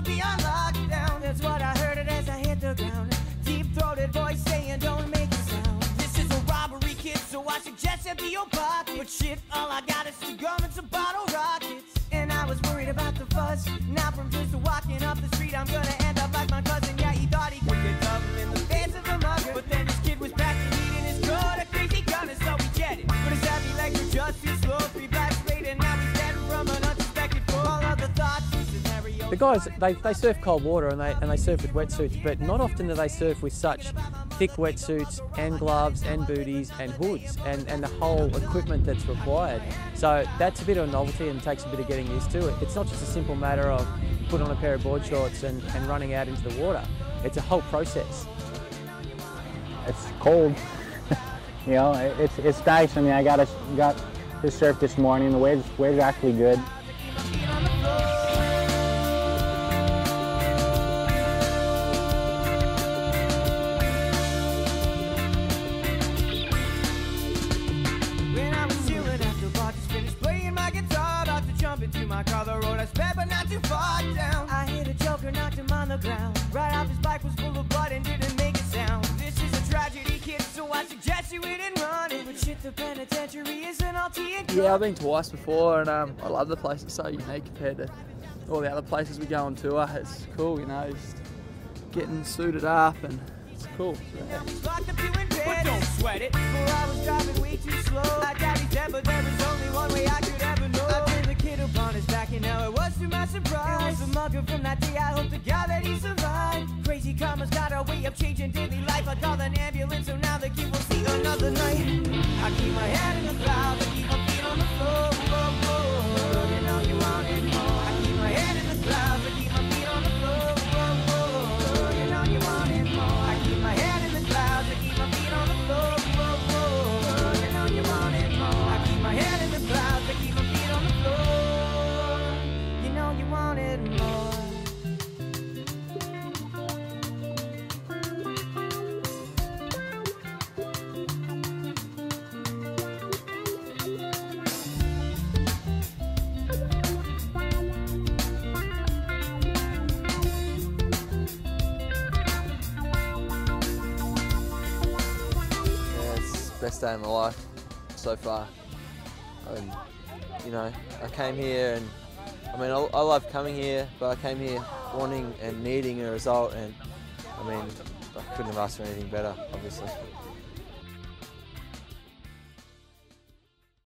to be on lockdown. That's what I heard it as I hit the ground. Deep-throated voice saying don't make a sound. This is a robbery, kid, so I suggest empty your pocket. But shit, all I got is some gum and some bottle rockets. And I was worried about the fuss. Now from just walking up the street, I'm gonna end up like my cousin. Yeah, he thought he could get double in the face of a mugger. But then this kid was back and eating his coat, a crazy gunner, so we get it. But his happy legs were just too slow. 3 blacks later, now he's dead from an unsuspected fall. All of the thoughts, scenario. The guys, they surf cold water and they surf with wetsuits, but not often do they surf with such thick wetsuits and gloves and booties and hoods and the whole equipment that's required. So that's a bit of a novelty and takes a bit of getting used to it. It's not just a simple matter of putting on a pair of board shorts and running out into the water. It's a whole process. It's cold. You know, it's nice. I mean, I got to surf this morning. The waves are actually good. Into my car, the road I sped, but not too far down. I hit a joker, knocked him on the ground. Right off his bike was full of blood and didn't make a sound. This is a tragedy, kid, so I suggest you didn't run it. But shit, the penitentiary isn't all tea and yeah, I've been twice before, and I love the place. It's so unique compared to all the other places we go on tour. It's cool, you know, just getting suited up, and it's cool. So, yeah. But don't sweat it, for I was driving way too slow. I doubt he's dead, but there was only one way I could ever know. I turned the kid upon his back, and now it was to my surprise. It was a mugger from that day, I hope to God that he survived. Crazy karma's got a way of changing daily life. I called an ambulance, so now the kid will see another night. I keep my head in the clouds, I keep my feet on the floor. You know you want it more. I keep my head in the clouds, I keep my feet on the floor. You know you want it more. I keep my head in the clouds, I keep my feet on the floor. You know you want it more. I keep my head in the clouds, I keep my feet on the floor. You know you want it more. Best day of my life so far. And, you know, I came here and I mean, I love coming here, but I came here wanting and needing a result, and I mean, I couldn't have asked for anything better, obviously.